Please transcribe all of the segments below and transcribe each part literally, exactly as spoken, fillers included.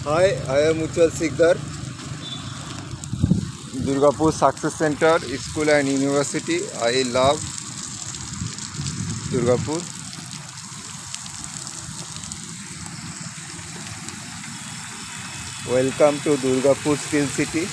Hi, I am Uchal Sikdar, Durgapur Success Center School and University. I love Durgapur. Welcome to Durgapur Skill City.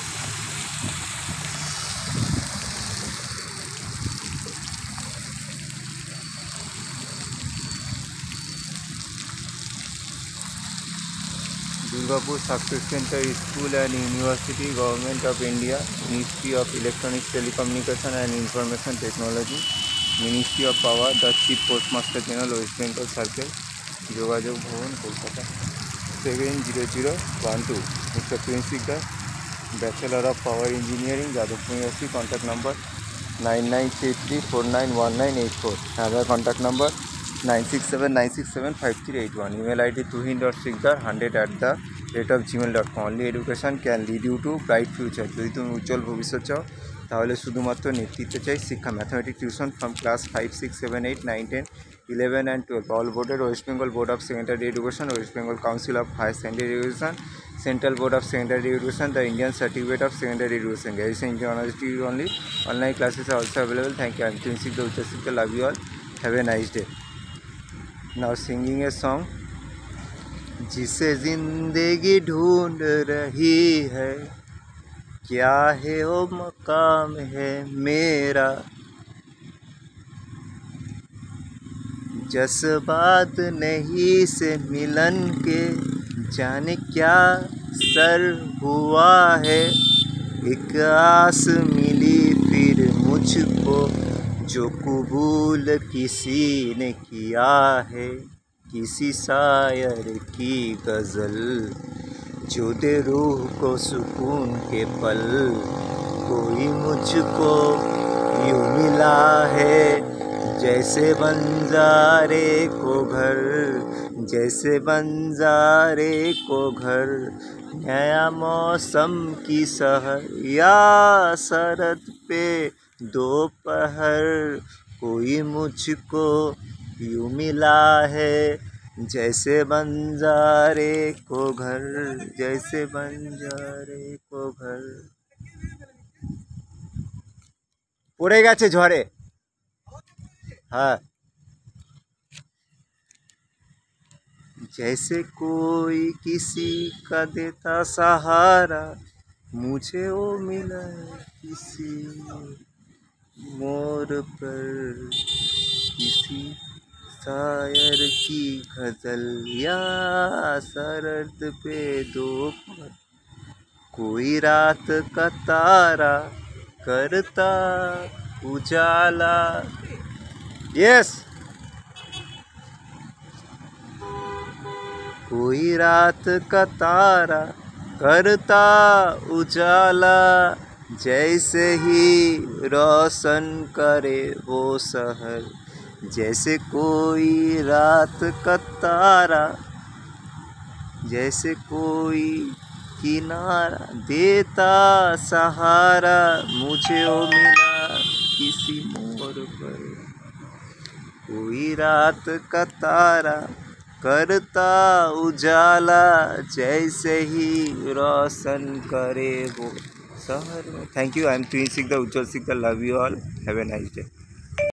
Durgapur Success Center School and University, Government of India, Ministry of Electronics, Telecommunication and Information Technology, Ministry of Power, the Chief Postmaster General, West Bengal Circle, Jogajog Bhavan, Kolkata, seven zero zero one two. Mister Prince Sikdar, Bachelor of Power Engineering, Jadavpur University. Contact number nine nine three three four nine one nine eight four. Another contact number nine six seven nine six seven five three eight one. Email I D tuhin dot sikdar one hundred at the rate of gmail dot com. Only education can lead you to bright future. যদি তুমি উজ্জ্বল ভবিষ্যৎ চাও তাহলে শুধুমাত্র নেতৃত্ব চাই শিক্ষা। Mathematics tuition from class five six seven eight nine ten eleven and twelve. All বোর্ডের West Bengal board of secondary education, West Bengal council of higher secondary education, Central Board of Secondary Education, the Indian Certificate of Secondary Education. Graduation in University only. Online classes are also available. Thank you. I am Prince Sikdar, Uchal Sikdar. Love you all. Have a nice day. Now singing a song. जिसे जिंदगी ढूंढ रही है, क्या है वो मकाम है मेरा, जज्बात नहीं से मिलन के जाने क्या सर हुआ है। एक आस मिली फिर मुझको जो कबूल किसी ने किया है, किसी शायर की गज़ल जो दे रूह को सुकून के पल। कोई मुझको यूँ मिला है जैसे बंजारे को घर, जैसे बंजारे को घर। नया मौसम की सहर या सरद पे दोपहर, कोई मुझको यूँ मिला है जैसे बंजारे को घर, जैसे बंजारे को घर। पड़े गेছে ঝড়ে। हाँ, जैसे कोई किसी का देता सहारा, मुझे वो मिला किसी मोड़ पर, किसी शायर की गज़ल या सरद पे दोपहर। कोई रात का तारा करता उजाला। यस, कोई रात का तारा करता उजाला, जैसे ही रोशन करे वो शहर। जैसे कोई रात का तारा, जैसे कोई किनारा देता सहारा, मुझे वो मिला किसी मोड़ पर। कोई रात का तारा करता उजाला, जैसे ही रोशन करे वो शहर में। Thank you. I am Prince Sikdar, Ujjwal Sikdar. Love you all. Have a nice day.